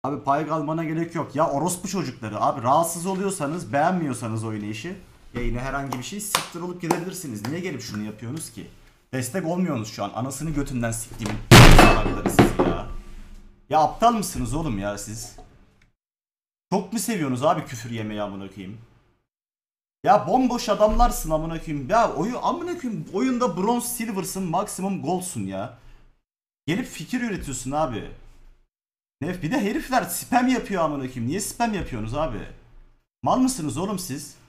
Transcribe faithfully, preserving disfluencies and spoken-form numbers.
Abi pay kalmana gerek yok. Ya orospu çocukları. Abi rahatsız oluyorsanız, beğenmiyorsanız oynayışı, yayına herhangi bir şey siktir olup gidebilirsiniz. Niye gelip şunu yapıyorsunuz ki? Destek olmuyorsunuz şu an. Anasını götünden siktiğimin salakları siz ya. Ya aptal mısınız oğlum ya siz? Çok mu seviyorsunuz abi küfür yemeyi amına koyayım? Ya bomboş adamlarsın amına koyayım. Ya oyun amına koyayım oyunda bronze silver'sın, maksimum gold'sun ya. Gelip fikir üretiyorsun abi. Ne bir de herifler spam yapıyor amına koyayım. Niye spam yapıyorsunuz abi? Mal mısınız oğlum siz?